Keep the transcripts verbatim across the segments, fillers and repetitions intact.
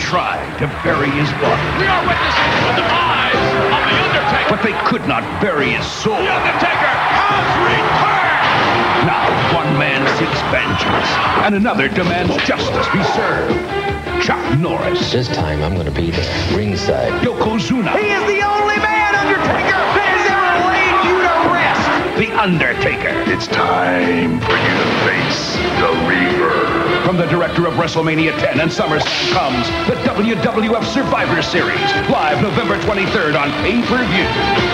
tried to bury his body. We are witnessing the demise of The Undertaker. But they could not bury his soul. The Undertaker has returned! Now one man seeks vengeance, and another demands justice be served. Chuck Norris. This time I'm going to be there, ringside. Yokozuna. He is the only man, Undertaker, that has ever laid you to rest. The Undertaker. It's time for you to face the Reaver. From the director of WrestleMania ten and SummerSlam comes the W W F Survivor Series, live November twenty-third on pay-per-view.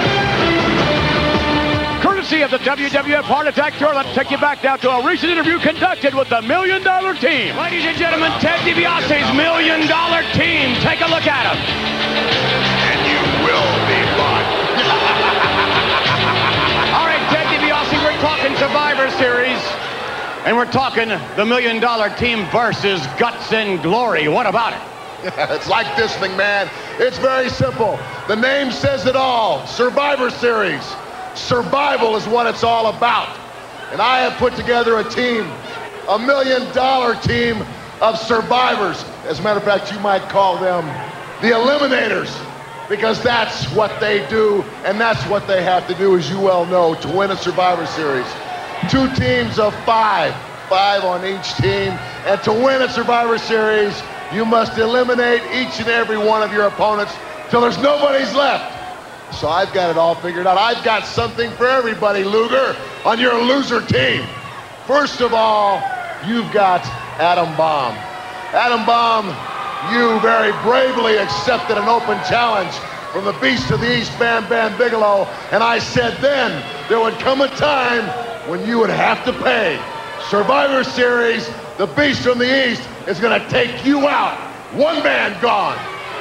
Courtesy of the W W F Heart Attack Tour, let's take you back now to a recent interview conducted with the Million Dollar Team. Ladies and gentlemen, Ted DiBiase's Million Dollar Team. Take a look at him. And you will be bought. All right, Ted DiBiase, we're talking Survivor Series. And we're talking the Million Dollar Team versus Guts and Glory. What about it? It's like this, McMahon. It's very simple. The name says it all. Survivor Series. Survival is what it's all about. And I have put together a team, a million dollar team of survivors. As a matter of fact, you might call them the Eliminators, because that's what they do, and that's what they have to do, as you well know, to win a Survivor Series. Two teams of five, five on each team, and to win a Survivor Series, you must eliminate each and every one of your opponents till there's nobody's left. So I've got it all figured out. I've got something for everybody, Luger, on your loser team. First of all, you've got Adam Bomb. Adam Bomb, you very bravely accepted an open challenge from the Beast of the East, Bam Bam Bigelow, and I said then there would come a time when you would have to pay. Survivor Series, the Beast from the East is going to take you out. One man gone.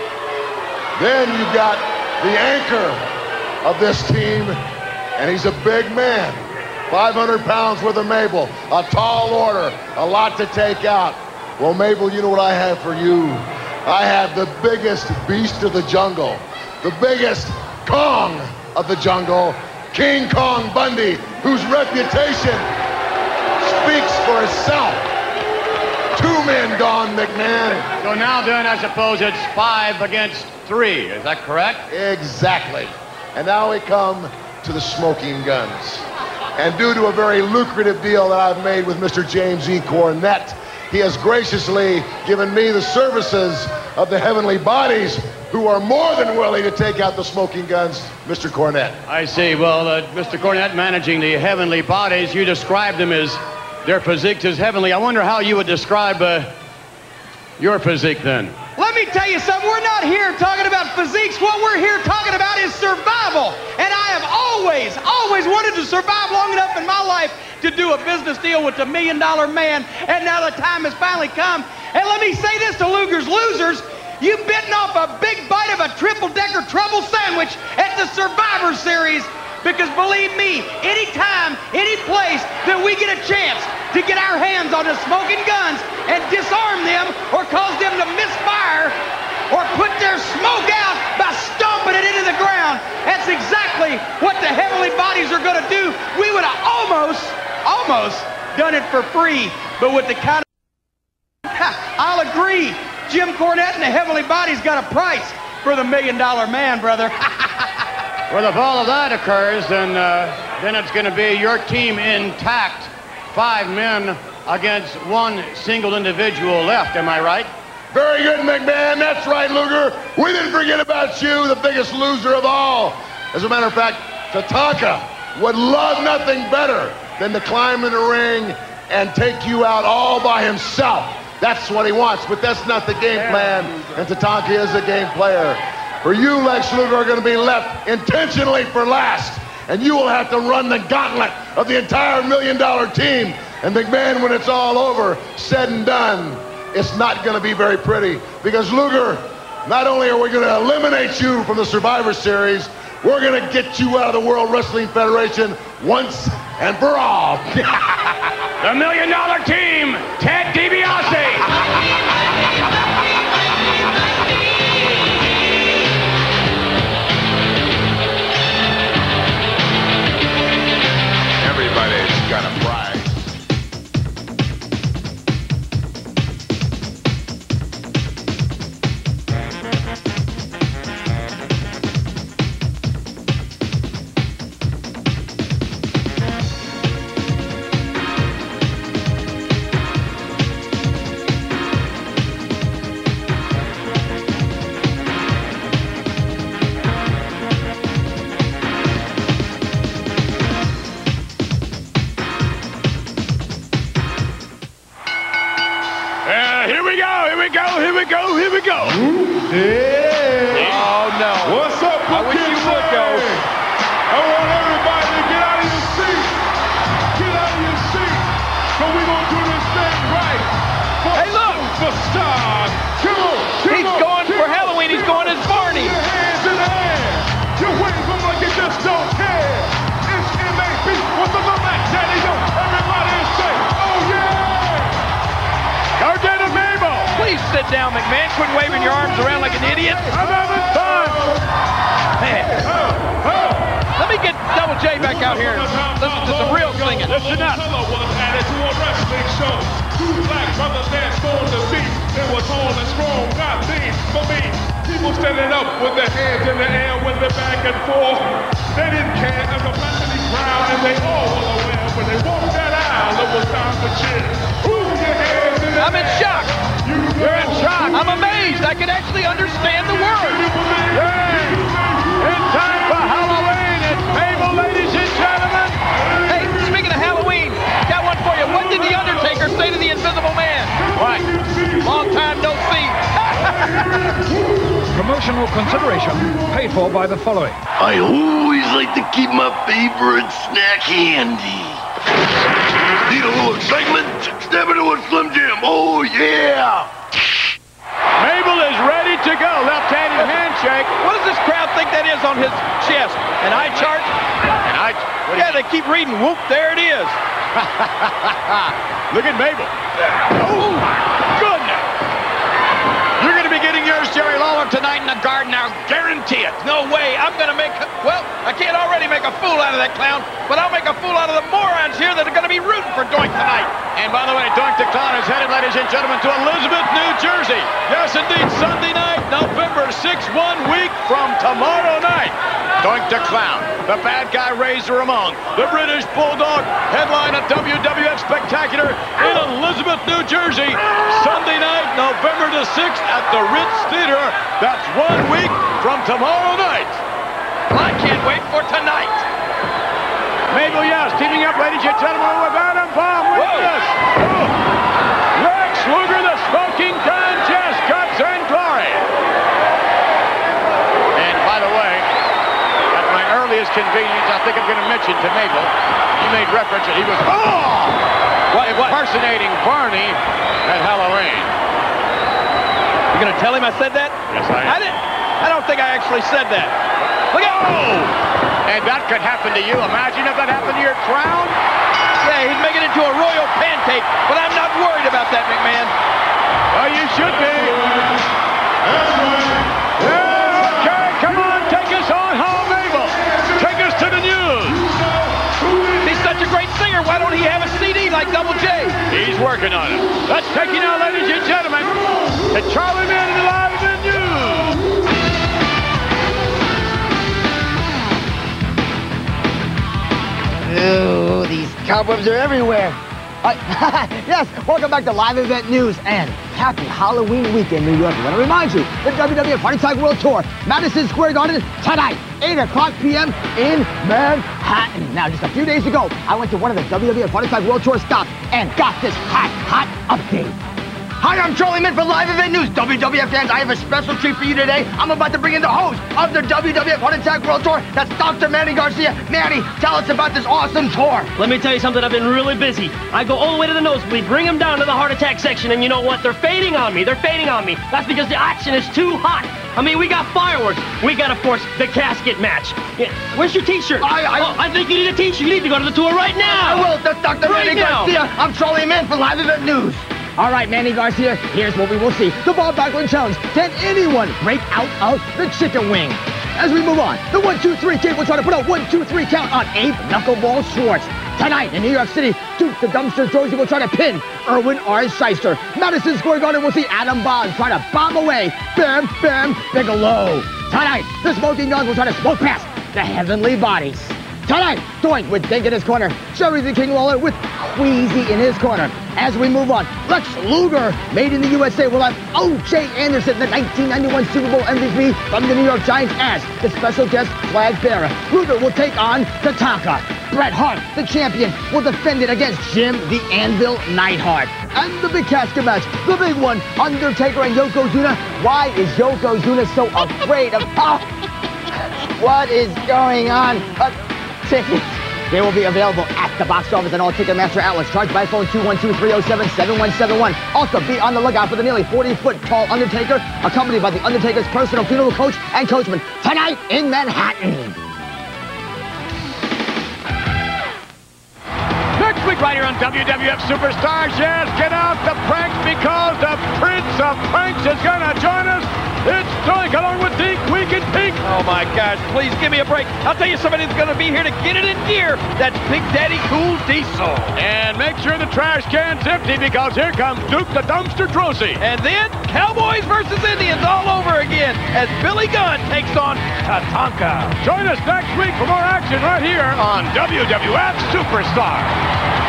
Then you've got the anchor of this team, and he's a big man. five hundred pounds worth of Mabel, a tall order, a lot to take out. Well, Mabel, you know what I have for you? I have the biggest beast of the jungle, the biggest Kong of the jungle, King Kong Bundy, whose reputation speaks for itself. Two men gone, McMahon. So now then, I suppose it's five against three. Is that correct? Exactly. And now we come to the Smoking Guns. And due to a very lucrative deal that I've made with Mister James E. Cornette, he has graciously given me the services of the Heavenly Bodies, who are more than willing to take out the Smoking Guns, Mister Cornette. I see. Well, uh, Mister Cornette managing the Heavenly Bodies, you described them as, their physiques as heavenly. I wonder how you would describe uh, your physique then. Let me tell you something. We're not here talking about physiques. What we're here talking about is survival. And I have always, always wanted to survive long enough in my life to do a business deal with the Million Dollar Man. And now the time has finally come. And let me say this to Luger's losers. You've bitten off a big bite of a triple-decker trouble sandwich at the Survivor Series. Because believe me, anytime, any place that we get a chance to get our hands on the Smoking Guns and disarm them or cause them to misfire or put their smoke out by stomping it into the ground, that's exactly what the Heavenly Bodies are going to do. We would have almost, almost done it for free, but with the kind of... I'll agree, Jim Cornette and the Heavenly Bodies got a price for the Million Dollar Man, brother. Well, if all of that occurs, then uh, then it's going to be your team intact. Five men against one single individual left, am I right? Very good, McMahon. That's right, Luger. We didn't forget about you, the biggest loser of all. As a matter of fact, Tatanka would love nothing better than to climb in the ring and take you out all by himself. That's what he wants, but that's not the game plan, and Tatanka is a game player. For you, Lex Luger, are going to be left intentionally for last. And you will have to run the gauntlet of the entire Million Dollar Team. And McMahon, when it's all over, said and done, it's not going to be very pretty. Because Luger, not only are we going to eliminate you from the Survivor Series, we're going to get you out of the World Wrestling Federation once and for all. The Million Dollar Team, Ted DiBiase. Everybody's got a prize. here we go, here we go. Yeah. Oh, no. What's up, I wish you would go. I want everybody to get out of your seat. Get out of your seat. So we're going to do this thing right. For Hey, look. Superstars. Come on, come He's on, going come for on, Halloween. He's come going on. as Barney. Put your hands in the air. You're waving them like you just don't care. It's M A B with the Lamac Daddy Yo. Everybody is saying, oh yeah. Go get him, Mabel. Please sit down, McMahon. Quit waving your arms around like an idiot. I'm having fun. Man. Let me get Double J back out here and listen to some real singing. Listen up. Was added to a wrestling show. Two black brothers danced on the beat. It was all and strong, not these for me. People standing up with their hands in the air, with their back and forth. They didn't care as a blasphemy crowd, and they all were aware. When they walked that aisle, it was time for cheer. Move your hands in the I'm in air. shock. You You're in shock. I'm amazed. I can actually understand the words. Yay. In time for Halloween. It's Mabel, ladies and gentlemen. Hey, speaking of Halloween, got one for you. What did The Undertaker say to the Invisible Man? What? Long time no see. Promotional consideration paid for by the following. I always like to keep my favorite snack handy. Need a little excitement? Step into a Slim Jim. Oh, yeah. Mabel is ready to go. Left-handed handshake. What does this crowd think that is on his chest? An eye chart? And I, what Yeah, they keep reading. Whoop, there it is. Look at Mabel. Oh, my goodness. You're going to be getting yours, Jerry Lawler, tonight in the Garden. I'll guarantee it. No way. I'm going to make, well, I can't already make a fool out of that clown, but I'll make a fool out of the morons here that are going to be rooting for Doink tonight. And by the way, Doink the Clown is headed, ladies and gentlemen, to Elizabeth, New Jersey. Yes, indeed, Sunday night, November sixth, one week from tomorrow night. Doink the Clown, the bad guy Razor Ramon, the British Bulldog, headline a W W F Spectacular in Elizabeth, New Jersey. Sunday night, November the sixth at the Ritz Theater. That's one week from tomorrow night. I can't wait for tonight. Mabel, yes, teaming up, ladies and gentlemen, with Adam Bomb Witness. Rex Luger, the Smoking Gun, Jazz Cuts and Glory. And by the way, at my earliest convenience, I think I'm going to mention to Mabel, you made reference that he was oh, What, what? impersonating Barney at Halloween. You going to tell him I said that? Yes, I am. I didn't. I don't think I actually said that. Look out! Oh! And that could happen to you. Imagine if that happened to your crown. Yeah, he's making it into a royal pancake, but I'm not worried about that, McMahon. Well, you should be. Yeah, okay, come on, take us on home, Mabel. Take us to the news. He's such a great singer. Why don't he have a C D like Double J? He's working on it. Let's take you now, ladies and gentlemen, to Charlie Manning Live in the News. Ooh, these cobwebs are everywhere. Uh, yes, welcome back to Live Event News and happy Halloween weekend, New York. I want to remind you, the W W F Heart Attack World Tour, Madison Square Garden, tonight, eight o'clock p m in Manhattan. Now, just a few days ago, I went to one of the W W F Heart Attack World Tour stops and got this hot, hot update. Hi, I'm Charlie Mint for Live Event News. W W F fans, I have a special treat for you today. I'm about to bring in the host of the W W F Heart Attack World Tour. That's Doctor Manny Garcia. Manny, tell us about this awesome tour. Let me tell you something, I've been really busy. I go all the way to the nosebleed, bring them down to the heart attack section, and you know what? They're fading on me. They're fading on me. That's because the action is too hot. I mean, we got fireworks. We got, of course, the casket match. Yeah. Where's your t-shirt? I, I, oh, I think you need a t-shirt. You need to go to the tour right now. I will. That's Doctor Right Manny now. Garcia. I'm Charlie Mint for Live Event News. All right, Manny Garcia, here's what we will see. The Bob Backlund Challenge. Can anyone break out of the chicken wing? As we move on, the one, two, three kid will try to put a one, two, three count on Abe Knuckleball Schwartz. Tonight in New York City, Duke the Dumpster Josie will try to pin Erwin R. Shyster. Madison Square Garden will see Adam Bond try to bomb away Bam Bam Bigelow. Tonight, the Smoking Guns will try to smoke past the Heavenly Bodies. Tonight, Doink with Dink in his corner, Jerry the King Lawler with Queasy in his corner. As we move on, Lex Luger, made in the U S A, will have O J Anderson, the nineteen ninety-one Super Bowl M V P from the New York Giants, as the special guest flag bearer. Luger will take on Tatanka. Bret Hart, the champion, will defend it against Jim the Anvil Neidhart. and the big casket match. The big one, Undertaker and Yokozuna. Why is Yokozuna so afraid of... Oh, what is going on? Uh, tickets. They will be available at the box office and all Ticketmaster outlets. Charged by phone two one two, three oh seven, seven one seven one. Also, be on the lookout for the nearly forty-foot tall Undertaker, accompanied by the Undertaker's personal funeral coach and coachman, tonight in Manhattan. Next week, right here on W W F Superstars, yes, get out the pranks because the Prince of Pranks is going to join us. It's Doink along with Deke, Week and Pink. Oh my gosh, please give me a break. I'll tell you somebody that's going to be here to get it in gear. That's Big Daddy Cool Diesel. And make sure the trash can's empty because here comes Duke the Dumpster Drosy. And then Cowboys versus Indians all over again as Billy Gunn takes on Tatanka. Join us next week for more action right here on W W F Superstars.